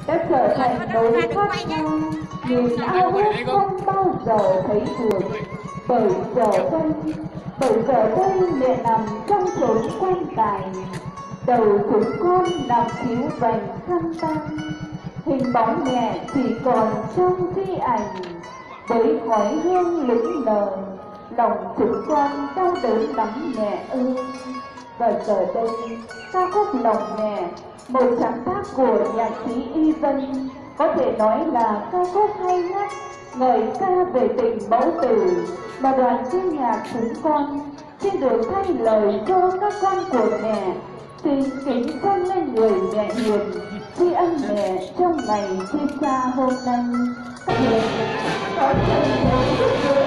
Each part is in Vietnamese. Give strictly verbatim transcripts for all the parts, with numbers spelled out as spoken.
đã trở thành nỗi khát khao, niềm ao ước không bao giờ thấy được. Bởi giờ đây, bởi giờ đây mẹ nằm trong chốn quan tài, đầu chúng con nằm chiếu vành khăn tang, hình bóng mẹ chỉ còn trong di ảnh, với khói hương lững lờ, lòng chúng con đau đớn lắm mẹ ơi. Và giờ đây, ca khúc Lòng Mẹ, một sáng tác của nhạc sĩ Y Vân, có thể nói là ca khúc hay nhất ngợi ca về tình mẫu tử mà đoàn chơi nhạc chúng con xin được thay lời cho các con của mẹ. Xin kính dâng lên người mẹ hiền, tri ân mẹ trong ngày sinh cha hôm nay. Các mẹ có thể thấy giúp đỡ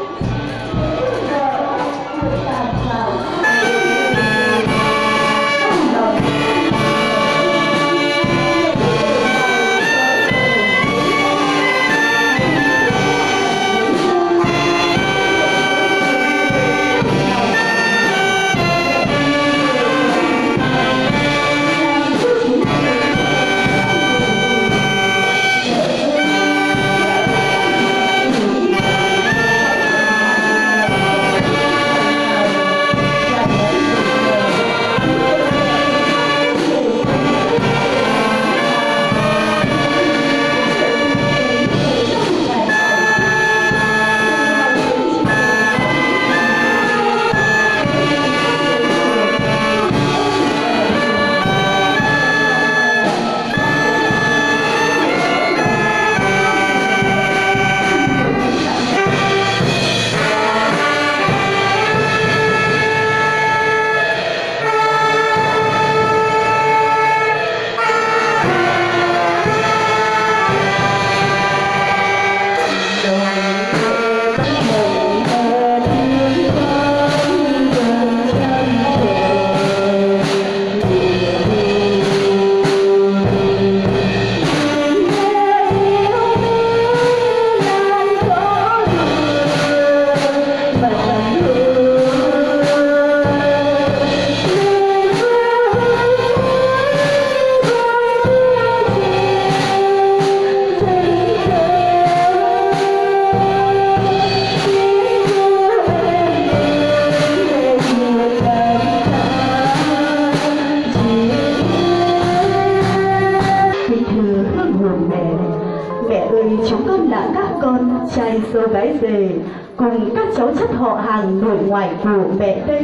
trai sơ gái rể cùng các cháu chất họ hàng nội ngoại của mẹ đây.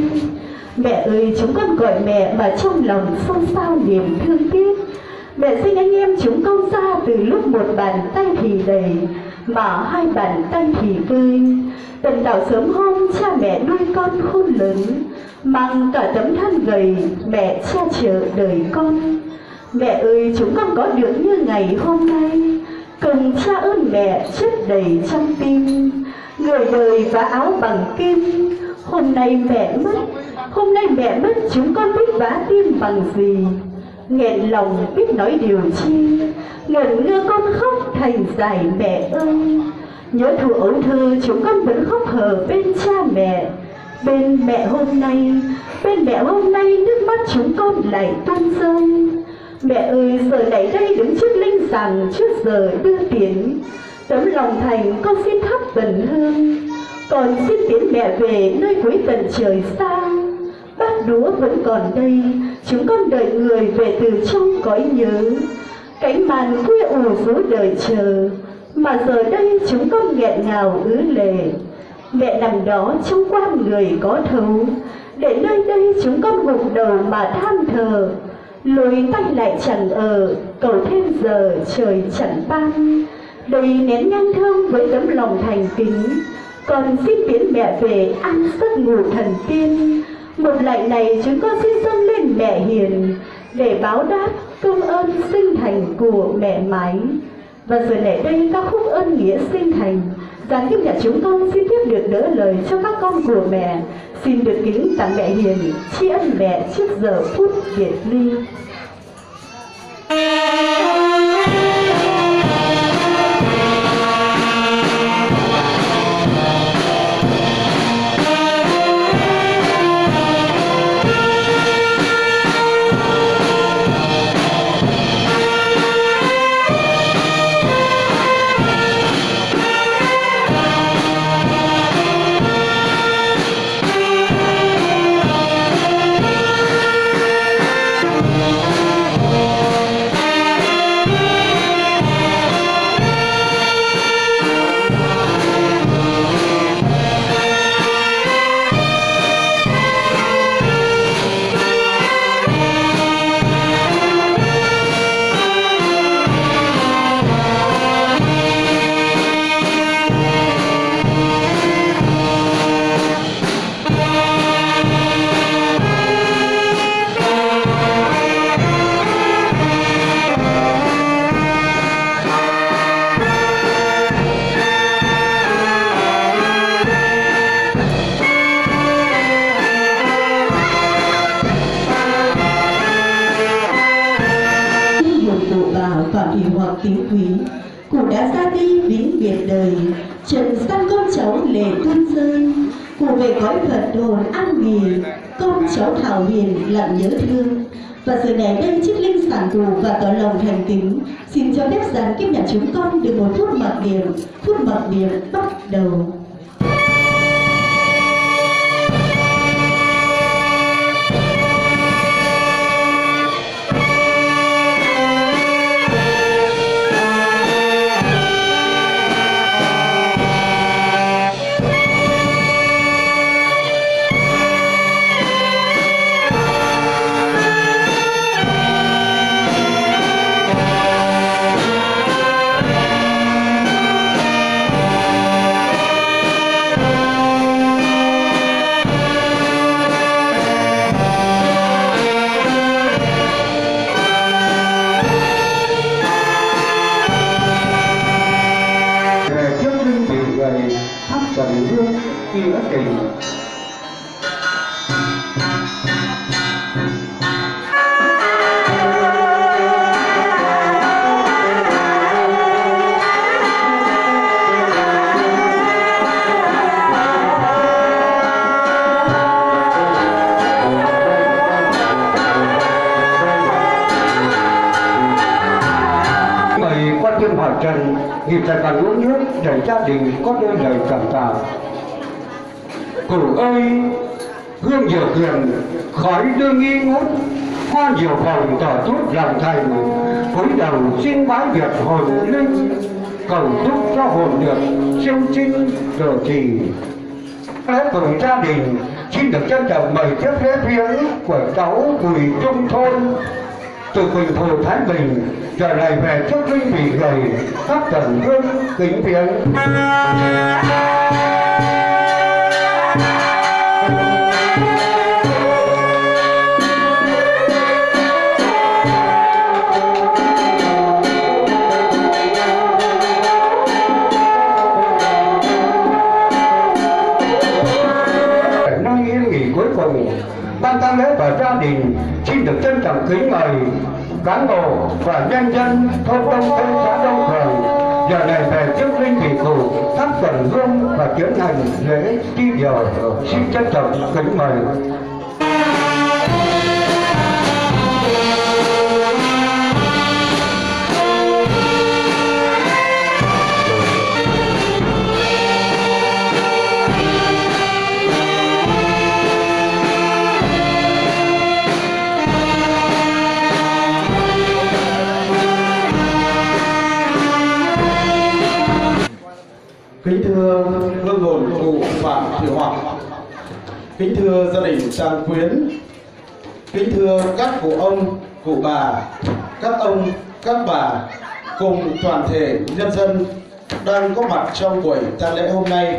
Mẹ ơi, chúng con gọi mẹ mà trong lòng xôn xao niềm thương tiếc. Mẹ sinh anh em chúng con ra từ lúc một bàn tay thì đầy mà hai bàn tay thì vơi. Tận đạo sớm hôm cha mẹ nuôi con khôn lớn, mang cả tấm thân gầy mẹ che chở đời con. Mẹ ơi, chúng con có được như ngày hôm nay, cùng cha ơn mẹ chất đầy trong tim. Người đời vá áo bằng kim, hôm nay mẹ mất, hôm nay mẹ mất chúng con biết vá tim bằng gì. Nghẹn lòng biết nói điều chi, ngẩn ngơ con khóc thành dài mẹ ơi. Nhớ thuở ấu thơ chúng con vẫn khóc hờ bên cha mẹ. Bên mẹ hôm nay, bên mẹ hôm nay nước mắt chúng con lại tuôn rơi. Mẹ ơi, giờ này đây đứng trước linh rằng trước giờ đưa tiễn, tấm lòng thành con xin thắp tần hương, còn xin tiễn mẹ về nơi cuối tận trời xa. Bát đũa vẫn còn đây, chúng con đợi người về từ trong cõi nhớ. Cánh màn khuya ù rũ đời chờ, mà giờ đây chúng con nghẹn ngào ứ lệ. Mẹ nằm đó trong quan người có thấu, để nơi đây chúng con gục đầu mà than thờ. Lùi tay lại chẳng ở, cầu thêm giờ trời chẳng ban. Đầy nén nhang thơm với tấm lòng thành kính, còn xin tiễn mẹ về ăn giấc ngủ thần tiên. Một lạy này chúng con xin dâng lên mẹ hiền, để báo đáp công ơn sinh thành của mẹ mái. Và giờ này đây ca khúc ơn nghĩa sinh thành, dàn tiếp nhà chúng con xin tiếp được đỡ lời cho các con của mẹ. Xin được kính tặng mẹ hiền, tri ân mẹ trước giờ phút biệt ly. Thị Hoặc kính quý, cụ đã ra đi vĩnh biệt đời, trần gian con cháu lệ tuôn rơi. Cụ về cõi Phật hồn an nghỉ, con cháu Thảo Hiền lặng nhớ thương. Và giờ này đây chiếc linh sản cụ và tỏ lòng thành kính xin cho phép giàn kiếp nhà chúng con được một phút mặc niệm. Phút mặc niệm bắt đầu. Trần Hương Nghĩa Tình. Mời quan viên hỏi Trần dịp Sài Gòn uống nước để gia đình có đôi lời cảm tạ. Cụ ơi, hương diệu quyền khói đương nghi ngút, hoa diệu phòng tỏ tốt lòng thành, cúi đầu xin bái việc hồn linh, cầu chúc cho hồn được siêu sinh độ trì. Lễ cùng gia đình xin được trân trọng mời tiếp lễ viếng của cháu Bùi Trung Thôn từ Quỳnh Thù Thái Bình giờ này về trước linh vị gầy các tầng hương kính viếng. Nơi yên nghỉ cuối cùng, ban tang lễ và gia đình xin được trân trọng kính mời cán bộ và nhân dân thôn Đông Thôn xã Đông Thường giờ này về trước linh vị cụ thắp tuần hương và tiến hành lễ tri điều. Xin trân trọng kính mời. Kính thưa hương hồn cụ Phạm Thị Hoặc, kính thưa gia đình Trang Quyến, kính thưa các cụ ông, cụ bà, các ông, các bà cùng toàn thể nhân dân đang có mặt trong buổi tang lễ hôm nay.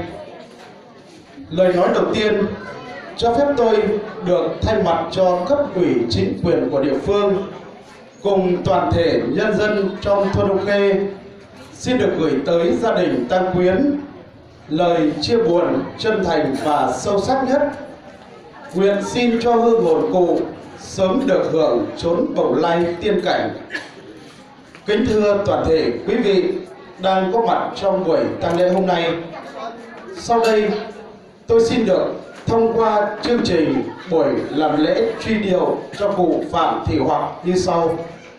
Lời nói đầu tiên cho phép tôi được thay mặt cho cấp ủy chính quyền của địa phương cùng toàn thể nhân dân trong thôn Đông Khê xin được gửi tới gia đình Tăng Quyến lời chia buồn chân thành và sâu sắc nhất. Nguyện xin cho hương hồn cụ sớm được hưởng chốn bồng lai tiên cảnh. Kính thưa toàn thể quý vị đang có mặt trong buổi tang lễ hôm nay, sau đây tôi xin được thông qua chương trình buổi làm lễ truy điệu cho cụ Phạm Thị Hoặc như sau.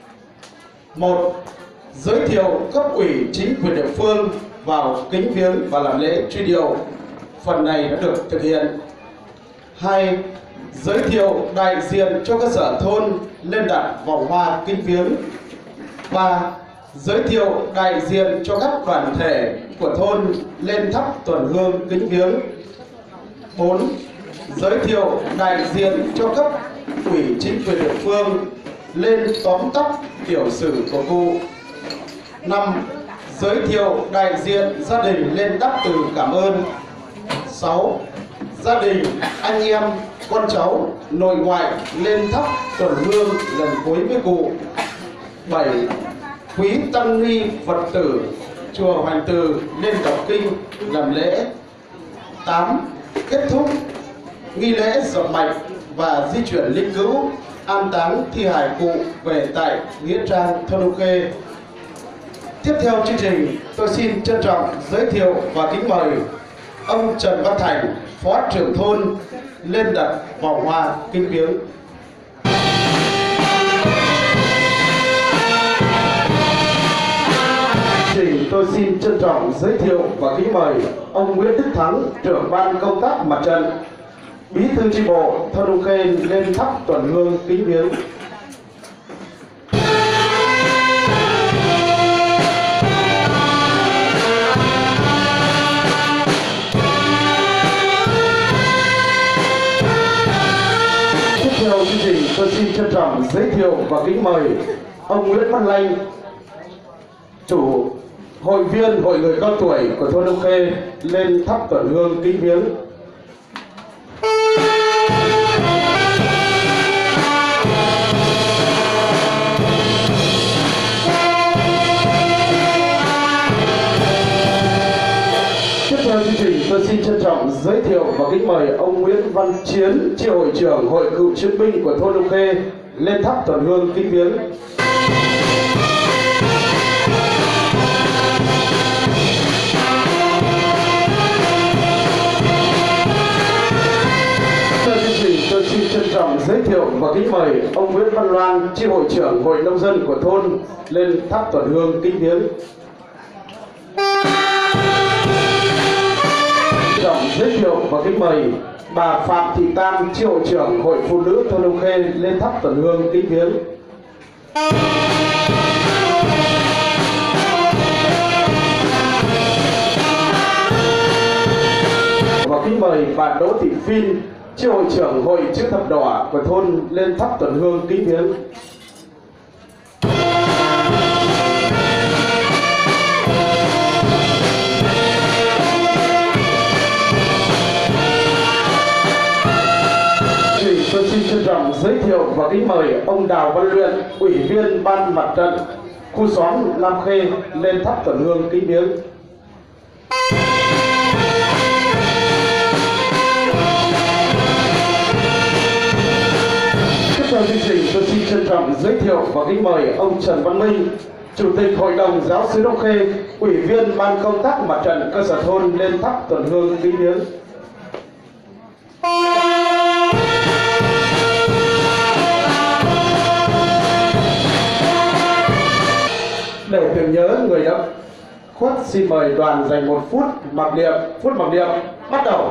Một, giới thiệu cấp ủy chính quyền địa phương vào kính viếng và làm lễ truy điệu. Phần này đã được thực hiện. Hai, giới thiệu đại diện cho cơ sở thôn lên đặt vòng hoa kính viếng. Ba, giới thiệu đại diện cho các đoàn thể của thôn lên thắp tuần hương kính viếng. Bốn, giới thiệu đại diện cho cấp ủy chính quyền địa phương lên tóm tắt tiểu sử của cụ. Năm, giới thiệu đại diện gia đình lên đáp từ cảm ơn. Sáu, gia đình, anh em, con cháu, nội ngoại lên thắp tuần hương lần cuối với cụ. Bảy, quý tăng ni Phật tử chùa Hoành Từ lên đọc kinh làm lễ. Tám, kết thúc nghi lễ dập mạch và di chuyển linh cữu an táng thi hài cụ về tại nghĩa trang thôn Đông Khê. Tiếp theo chương trình, tôi xin trân trọng giới thiệu và kính mời ông Trần Văn Thành, Phó trưởng thôn lên đặt vòng hoa kính viếng. Trình tôi xin trân trọng giới thiệu và kính mời ông Nguyễn Đức Thắng, trưởng ban công tác mặt trận, bí thư chi bộ thôn Đông Khê lên thắp tuần hương kính viếng. Tiếp theo chương trình, tôi xin trân trọng giới thiệu và kính mời ông Nguyễn Văn Lanh, chủ hội viên hội người cao tuổi của thôn Đông Khê lên thắp tuần hương kính viếng. Tiếp theo chương trình, tôi xin trân trọng giới thiệu và kính mời ông Nguyễn Văn Chiến, chi hội trưởng hội cựu chiến binh của thôn Đông Khê lên thắp tuần hương kính viếng. Tôi xin trân trọng giới thiệu và kính mời ông Nguyễn Văn Loan, chi hội trưởng hội nông dân của thôn lên thắp tuần hương kính viếng. Trân trọng giới thiệu và kính mời bà Phạm Thị Tam, chi hội trưởng hội phụ nữ thôn Đông Khê lên thắp tuần hương kính viếng. Và kính mời bà Đỗ Thị Phin, chi hội trưởng hội chữ thập đỏ của thôn lên thắp tuần hương kính viếng. Tôi xin trân trọng giới thiệu và kính mời ông Đào Văn Luyện, ủy viên ban mặt trận khu xóm Nam Khê lên thắp tuần hương kính viếng. Chương trình, tôi xin trân trọng giới thiệu và kính mời ông Trần Văn Minh, chủ tịch hội đồng giáo xứ Đông Khê, ủy viên ban công tác mặt trận cơ sở thôn lên thắp tuần hương kính viếng. Để tưởng nhớ người đã khuất, xin mời đoàn dành một phút mặc niệm. Phút mặc niệm bắt đầu.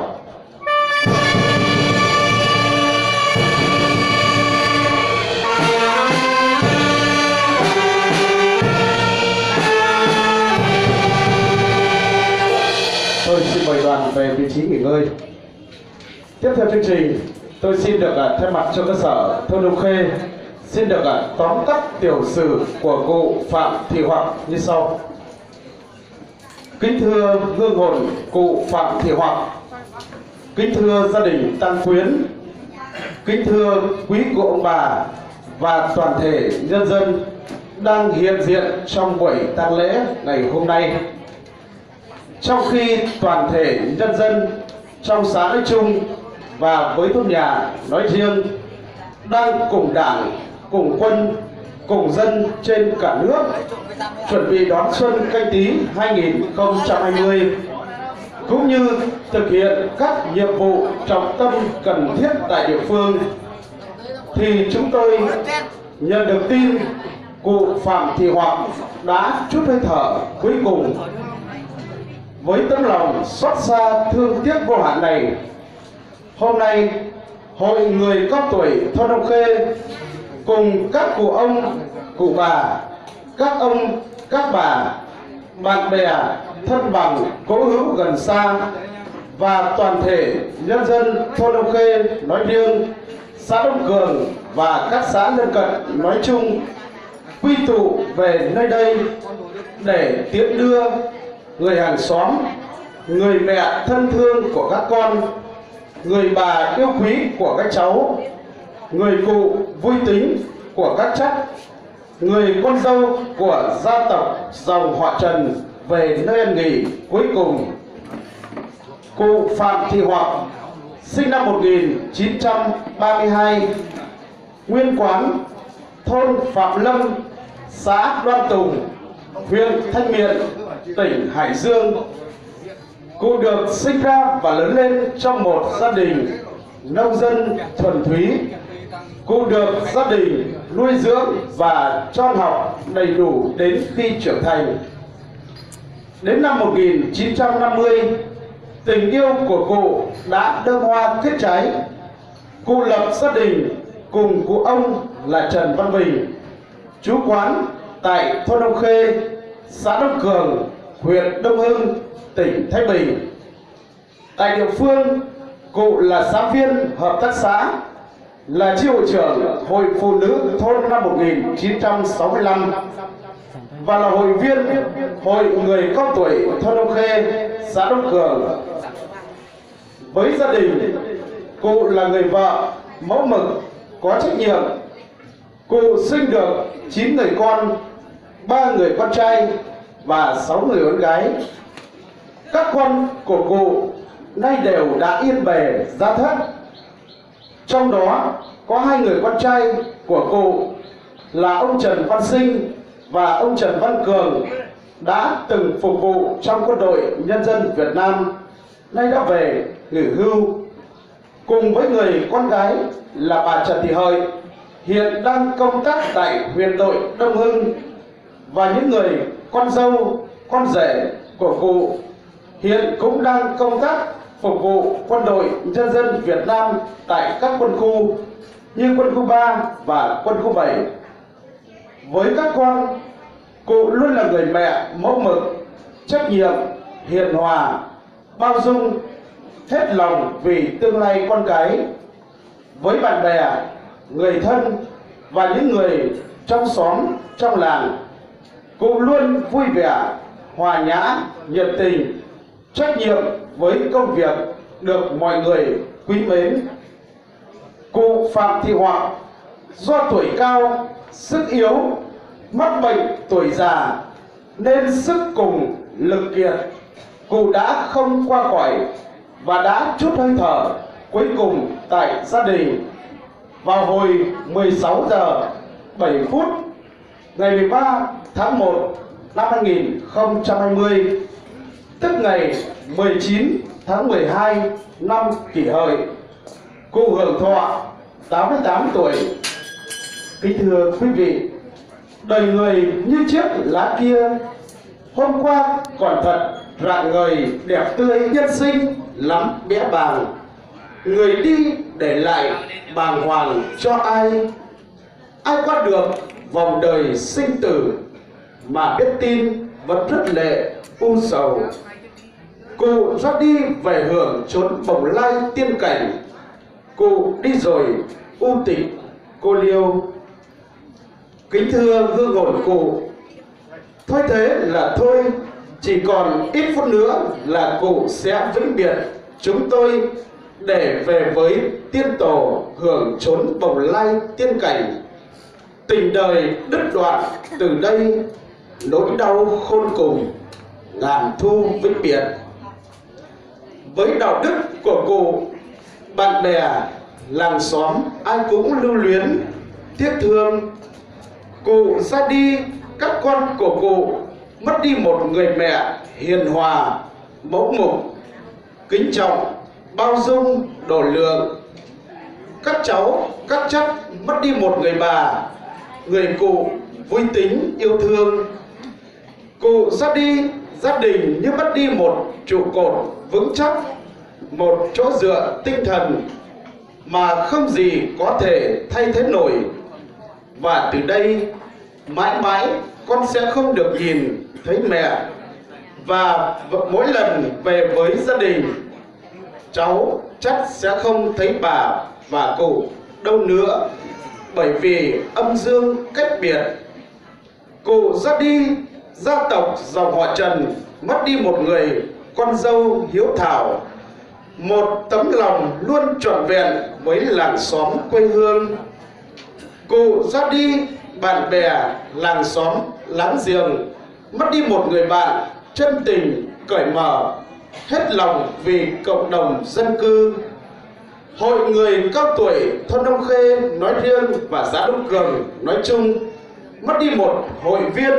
Tôi xin mời đoàn về vị trí nghỉ ngơi. Tiếp theo chương trình, tôi xin được uh, thay mặt cho cơ sở thôn Đông Khê xin được uh, tóm tắt tiểu sử của cụ Phạm Thị Hoặc như sau. Kính thưa hương hồn cụ Phạm Thị Hoặc, kính thưa gia đình Tăng Quyến, kính thưa quý cụ ông bà và toàn thể nhân dân đang hiện diện trong buổi tang lễ ngày hôm nay. Trong khi toàn thể nhân dân trong xã nói chung và với thôn nhà nói riêng đang cùng đảng, cùng quân, cùng dân trên cả nước chuẩn bị đón xuân Canh Tý hai nghìn không trăm hai mươi, cũng như thực hiện các nhiệm vụ trọng tâm cần thiết tại địa phương, thì chúng tôi nhận được tin cụ Phạm Thị Hoặc đã trút hơi thở cuối cùng. Với tấm lòng xót xa thương tiếc vô hạn này, hôm nay hội người cao tuổi thôn Đông Khê cùng các cụ ông, cụ bà, các ông, các bà, bạn bè, thân bằng, cố hữu gần xa và toàn thể nhân dân thôn Đông Khê nói riêng, xã Đông Cường và các xã lân cận nói chung quy tụ về nơi đây để tiễn đưa người hàng xóm, người mẹ thân thương của các con, người bà yêu quý của các cháu, người cụ vui tính của các chắc, người con dâu của gia tộc dòng họ Trần về nơi an nghỉ cuối cùng. Cụ Phạm Thị Hoặc sinh năm một nghìn chín trăm ba mươi hai, nguyên quán thôn Phạm Lâm, xã Đoan Tùng, huyện Thanh Miện, tỉnh Hải Dương. Cụ được sinh ra và lớn lên trong một gia đình nông dân thuần túy. Cụ được gia đình nuôi dưỡng và cho học đầy đủ đến khi trưởng thành. Đến năm một nghìn chín trăm năm mươi, tình yêu của cụ đã đơm hoa kết trái. Cụ lập gia đình cùng cụ ông là Trần Văn Bình, trú quán tại thôn Đông Khê, xã Đông Cường, huyện Đông Hưng, tỉnh Thái Bình. Tại địa phương, cụ là xã viên hợp tác xã, là chi hội trưởng Hội Phụ nữ thôn năm một nghìn chín trăm sáu mươi lăm và là hội viên Hội người cao tuổi thôn Đông Khê, xã Đông Cường. Với gia đình, cụ là người vợ mẫu mực, có trách nhiệm. Cụ sinh được chín người con, ba người con trai và sáu người con gái. Các con của cụ nay đều đã yên bề gia thất. Trong đó có hai người con trai của cụ là ông Trần Văn Sinh và ông Trần Văn Cường đã từng phục vụ trong quân đội nhân dân Việt Nam, nay đã về nghỉ hưu. Cùng với người con gái là bà Trần Thị Hợi, hiện đang công tác tại huyện đội Đông Hưng, và những người con dâu, con rể của cụ hiện cũng đang công tác phục vụ quân đội nhân dân Việt Nam tại các quân khu như quân khu ba và quân khu bảy. Với các con, cụ luôn là người mẹ mẫu mực, trách nhiệm, hiền hòa, bao dung, hết lòng vì tương lai con cái. Với bạn bè, người thân và những người trong xóm, trong làng, cụ luôn vui vẻ, hòa nhã, nhiệt tình, trách nhiệm với công việc được mọi người quý mến. Cụ Phạm Thị Hoặc do tuổi cao, sức yếu, mắc bệnh tuổi già nên sức cùng lực kiệt, cụ đã không qua khỏi và đã trút hơi thở cuối cùng tại gia đình vào hồi mười sáu giờ bảy phút ngày mười ba tháng một năm hai nghìn không trăm hai mươi, tức ngày mười chín tháng mười hai năm Kỷ Hợi. Cụ hưởng thọ tám mươi tám tuổi. Kính thưa quý vị, đời người như chiếc lá kia, hôm qua còn thật rạng ngời đẹp tươi, nhân sinh lắm bẽ bàng. Người đi để lại bàng hoàng cho ai? Ai qua được vòng đời sinh tử mà biết tin vẫn rất lệ u sầu. Cụ ra đi về hưởng chốn bồng lai tiên cảnh. Cụ đi rồi u tịch cô liêu. Kính thưa hương hồn cụ, thôi thế là thôi, chỉ còn ít phút nữa là cụ sẽ vĩnh biệt chúng tôi để về với tiên tổ hưởng chốn bồng lai tiên cảnh. Tình đời đứt đoạn từ đây, nỗi đau khôn cùng ngàn thu vĩnh biệt. Với đạo đức của cụ, bạn bè, làng xóm ai cũng lưu luyến, tiếc thương. Cụ ra đi, các con của cụ mất đi một người mẹ hiền hòa, mẫu mực, kính trọng, bao dung, độ lượng. Các cháu, các chắc mất đi một người bà, người cụ vui tính, yêu thương. Cụ ra đi, gia đình như mất đi một trụ cột vững chắc, một chỗ dựa tinh thần mà không gì có thể thay thế nổi. Và từ đây mãi mãi con sẽ không được nhìn thấy mẹ, và mỗi lần về với gia đình, cháu chắc sẽ không thấy bà và cụ đâu nữa, bởi vì âm dương cách biệt. Cụ ra đi, gia tộc dòng họ Trần mất đi một người con dâu hiếu thảo, một tấm lòng luôn trọn vẹn với làng xóm quê hương. Cụ ra đi, bạn bè, làng xóm, láng giềng mất đi một người bạn chân tình, cởi mở, hết lòng vì cộng đồng dân cư. Hội người cao tuổi thôn Đông Khê nói riêng và xã Đông Cường nói chung mất đi một hội viên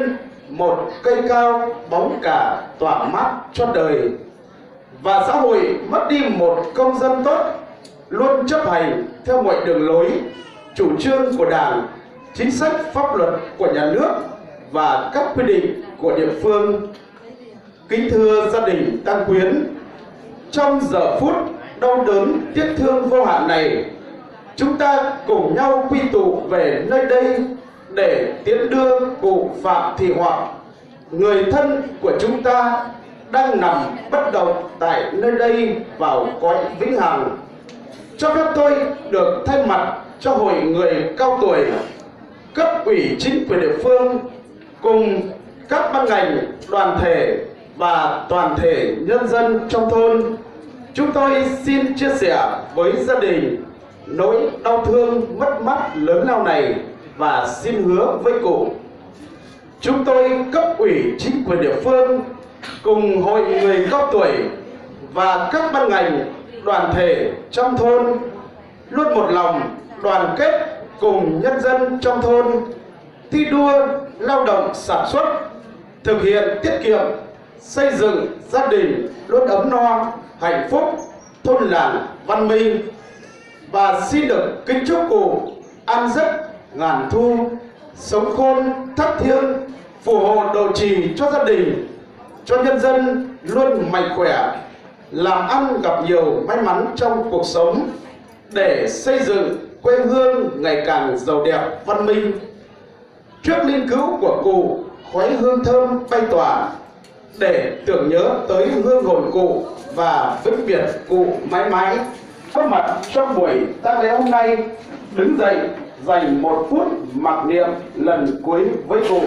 một cây cao bóng cả tỏa mát cho đời, và xã hội mất đi một công dân tốt, luôn chấp hành theo mọi đường lối, chủ trương của Đảng, chính sách pháp luật của nhà nước và các quy định của địa phương. Kính thưa gia đình tang quyến, trong giờ phút đau đớn tiếc thương vô hạn này, chúng ta cùng nhau quy tụ về nơi đây để tiễn đưa cụ Phạm Thị Hoặc, người thân của chúng ta đang nằm bất động tại nơi đây, vào cõi vĩnh hằng. Cho phép tôi được thay mặt cho Hội người cao tuổi, cấp ủy chính quyền địa phương cùng các ban ngành, đoàn thể và toàn thể nhân dân trong thôn, chúng tôi xin chia sẻ với gia đình nỗi đau thương mất mát lớn lao này và xin hứa với cụ, chúng tôi cấp ủy chính quyền địa phương cùng Hội người cao tuổi và các ban ngành, đoàn thể trong thôn luôn một lòng đoàn kết cùng nhân dân trong thôn, thi đua lao động sản xuất, thực hiện tiết kiệm, xây dựng gia đình luôn ấm no, hạnh phúc, thôn làng văn minh. Và xin được kính chúc cụ an giấc ngàn thu, sống khôn thất thiêng, phù hộ độ trì cho gia đình, cho nhân dân luôn mạnh khỏe, làm ăn gặp nhiều may mắn trong cuộc sống, để xây dựng quê hương ngày càng giàu đẹp văn minh. Trước linh cữu của cụ, khói hương thơm bay tỏa, để tưởng nhớ tới hương hồn cụ và vĩnh biệt cụ mãi mãi. Có mặt trong buổi tang lễ hôm nay, đứng dậy dành một phút mặc niệm lần cuối với cụ,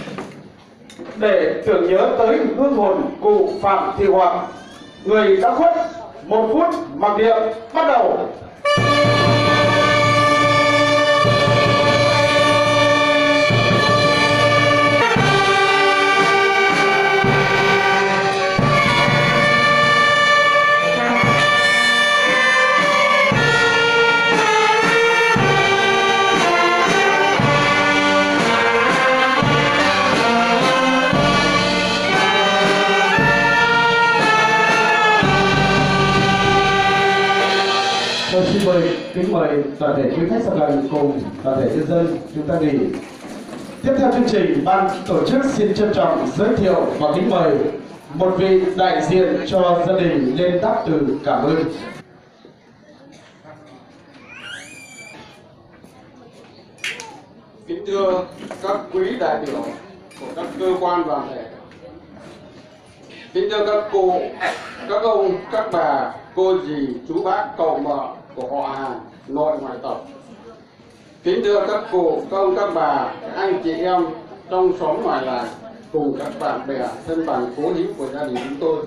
để tưởng nhớ tới hương hồn cụ Phạm Thị Hoặc, người đã khuất. Một phút mặc niệm bắt đầu. Tôi xin mời, kính mời toàn thể quý khách xa gần cùng toàn thể nhân dân chúng ta nghỉ. Tiếp theo chương trình, ban tổ chức xin trân trọng giới thiệu và kính mời một vị đại diện cho gia đình lên đáp từ cảm ơn. Kính thưa các quý đại biểu của các cơ quan đoàn thể, kính thưa các cụ, các ông, các bà, cô dì, chú bác, cậu mợ của họ hàng nội ngoại tộc, kính thưa các cụ, các ông, các bà, các anh chị em trong xóm ngoài làng cùng các bạn bè thân bằng cố hữu của gia đình chúng tôi.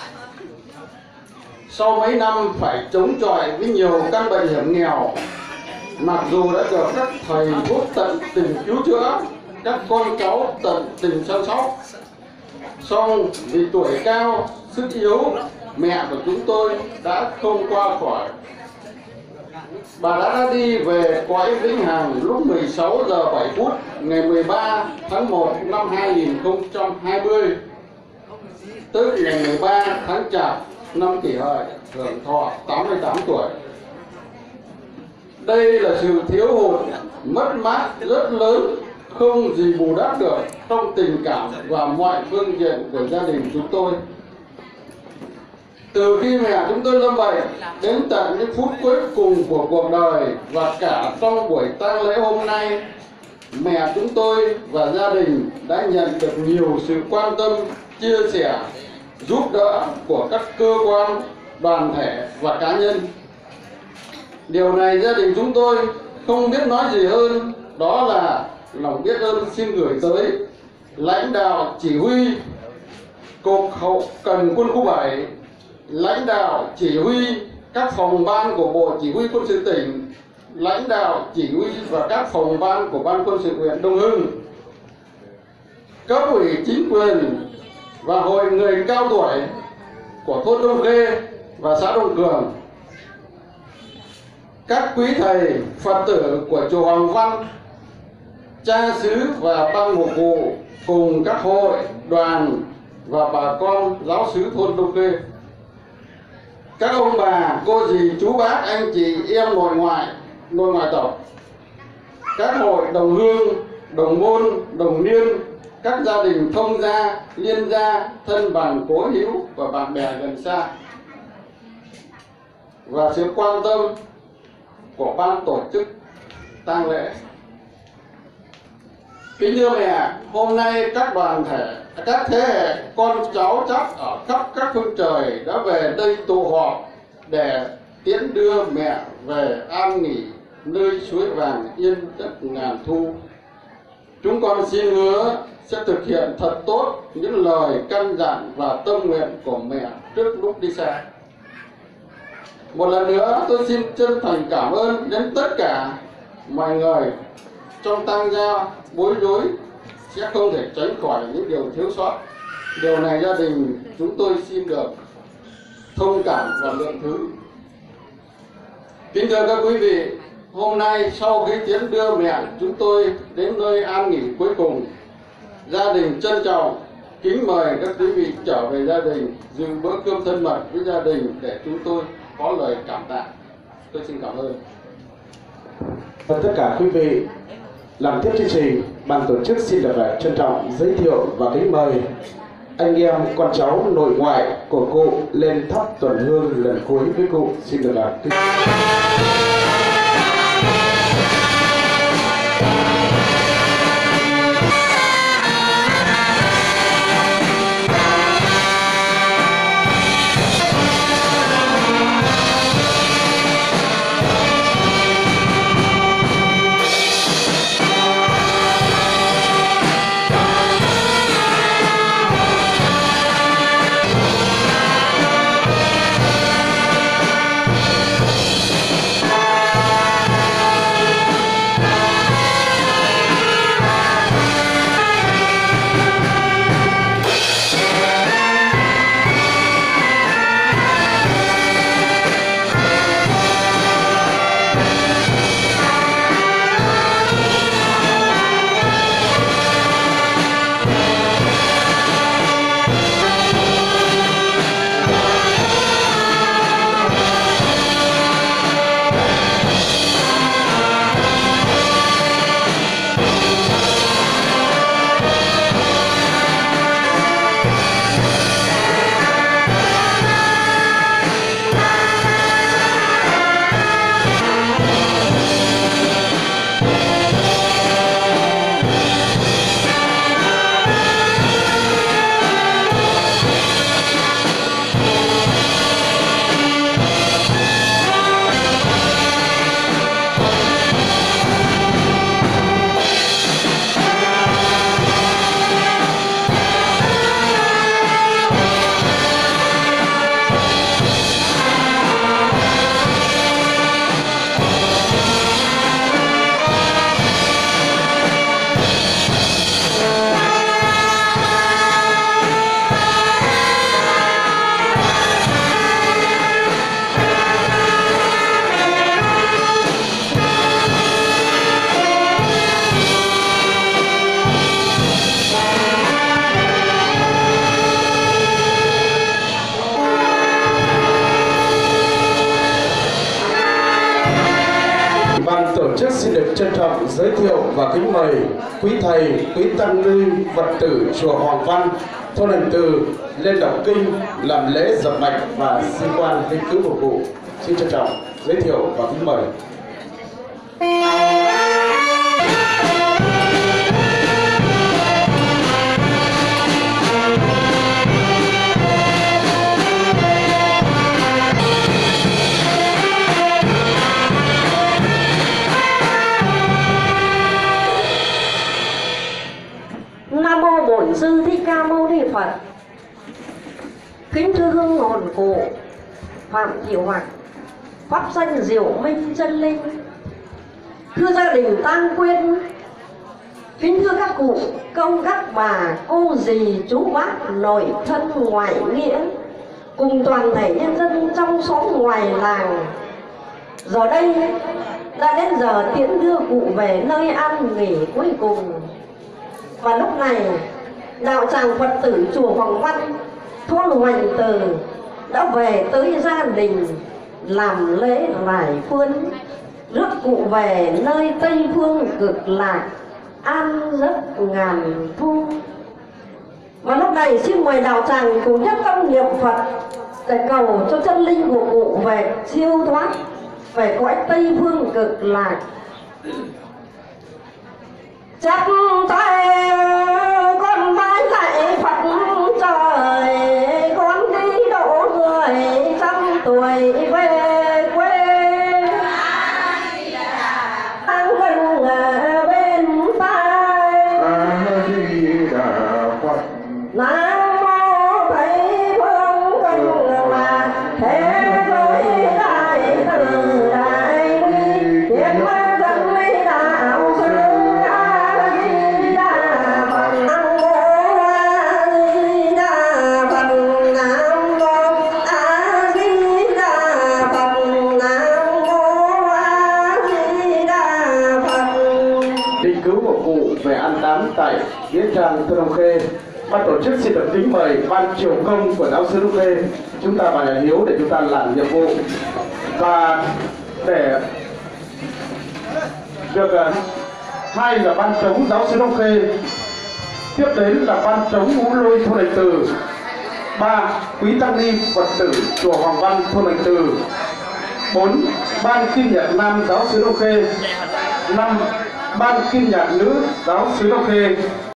Sau mấy năm phải chống chọi với nhiều căn bệnh hiểm nghèo, mặc dù đã được các thầy thuốc tận tình cứu chữa, các con cháu tận tình chăm sóc, song vì tuổi cao, sức yếu, mẹ của chúng tôi đã không qua khỏi. Bà đã ra đi về cõi vĩnh hằng lúc mười sáu giờ bảy phút ngày mười ba tháng một năm hai nghìn không trăm hai mươi, tức ngày mười ba tháng Chạp năm Kỷ Hợi, hưởng thọ tám mươi tám tuổi. Đây là sự thiếu hụt, mất mát rất lớn, không gì bù đắp được trong tình cảm và mọi phương diện của gia đình chúng tôi. Từ khi mẹ chúng tôi lâm bệnh đến tận những phút cuối cùng của cuộc đời và cả trong buổi tang lễ hôm nay, mẹ chúng tôi và gia đình đã nhận được nhiều sự quan tâm, chia sẻ, giúp đỡ của các cơ quan, đoàn thể và cá nhân. Điều này gia đình chúng tôi không biết nói gì hơn, đó là lòng biết ơn xin gửi tới lãnh đạo chỉ huy Cục Hậu Cần Quân khu bảy, lãnh đạo chỉ huy các phòng ban của Bộ Chỉ huy Quân sự tỉnh, lãnh đạo chỉ huy và các phòng ban của Ban Quân sự huyện Đông Hưng, cấp ủy chính quyền và hội người cao tuổi của thôn Đông Khê và xã Đông Cường, các quý thầy Phật tử của chùa Hoàng Văn, cha xứ và ban mục vụ cùng các hội, đoàn và bà con giáo xứ thôn Đông Khê, các ông bà, cô dì, chú bác, anh chị, em nội ngoại, nội ngoại tộc, các hội đồng hương, đồng môn, đồng niên, các gia đình thông gia, liên gia, thân bằng cố hữu và bạn bè gần xa, và sự quan tâm của ban tổ chức tang lễ. Kính thưa mẹ, hôm nay các đoàn thể, các thế hệ con cháu chắc ở khắp các phương trời đã về đây tụ họp để tiễn đưa mẹ về an nghỉ nơi suối vàng yên đất ngàn thu. Chúng con xin hứa sẽ thực hiện thật tốt những lời căn dặn và tâm nguyện của mẹ trước lúc đi xa. Một lần nữa tôi xin chân thành cảm ơn đến tất cả mọi người trong tang gia bối rối sẽ không thể tránh khỏi những điều thiếu sót. Điều này gia đình chúng tôi xin được thông cảm và lượng thứ. Kính thưa các quý vị, hôm nay sau khi tiễn đưa mẹ chúng tôi đến nơi an nghỉ cuối cùng, gia đình trân trọng kính mời các quý vị trở về gia đình dự bữa cơm thân mật với gia đình để chúng tôi có lời cảm tạ. Tôi xin cảm ơn. Và tất cả quý vị, làm tiếp chương trình, ban tổ chức xin được trân trọng giới thiệu và kính mời anh em con cháu nội ngoại của cụ lên thắp tuần hương lần cuối với cụ. Xin được là kính xin được trân trọng giới thiệu và kính mời quý thầy, quý tăng ni, Phật tử chùa Hoàng Văn, thôn Hành Từ lên đọc kinh, làm lễ dập mạch và xin quan linh cứu phục vụ. Xin trân trọng giới thiệu và kính mời. Nam mô Bổn Sư Thích Ca Mâu Ni Phật. Kính thưa hương hồn cụ Phạm Thị Hoạt, pháp danh Diệu Minh Chân Linh. Thưa gia đình tang quyên, kính thưa các cụ, công các bà, cô dì, chú bác, nội thân ngoại nghĩa, cùng toàn thể nhân dân trong xóm ngoài làng. Giờ đây đã đến giờ tiễn đưa cụ về nơi an nghỉ cuối cùng. Và lúc này đạo tràng Phật tử chùa Hoàng Văn, thôn Hoành Từ đã về tới gia đình làm lễ rải phương, rước cụ về nơi Tây Phương cực lạc an giấc ngàn thu. Và lúc này xin mời đạo tràng cùng nhất tâm niệm Phật để cầu cho chân linh của cụ về siêu thoát về cõi Tây Phương cực lạc. Chắp tay con bái lạy Phật trời, con đi độ người trăm tuổi về quê. Đang gần bên tai Nam mô Tây Phương cực lạc, thế giới đại từ đại bi, thiên dân lý đạo sư A Di Đà Phật. Nam mô A Di Đà Phật, Nam mô A Di Đà Phật, Nam mô A Di Đà Phật. Linh cứu của cụ về an táng tại nghĩa trang Thôn Đông Khê. Ban tổ chức xin được kính mời ban triều công của giáo sư Đông Khê chúng ta vào nhà hiếu để chúng ta làm nhiệm vụ. Và để được uh, hai là ban trống giáo sư Đông Khê, tiếp đến là ban trống Ngũ Lôi Thôn Lệnh Từ, ba quý tăng ni Phật tử chùa Hoàng Văn Thôn Lệnh Từ, bốn ban kim nhạc nam giáo sư Đông Khê, năm ban kim nhạc nữ giáo sư Đông Khê.